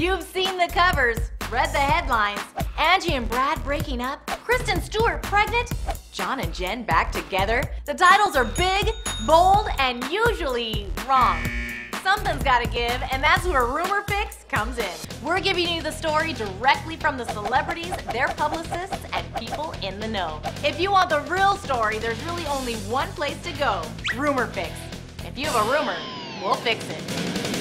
You've seen the covers, read the headlines. Angie and Brad breaking up, Kristen Stewart pregnant, John and Jen back together. The titles are big, bold, and usually wrong. Something's gotta give, and that's where RumorFix comes in. We're giving you the story directly from the celebrities, their publicists, and people in the know. If you want the real story, there's really only one place to go: RumorFix. If you have a rumor, we'll fix it.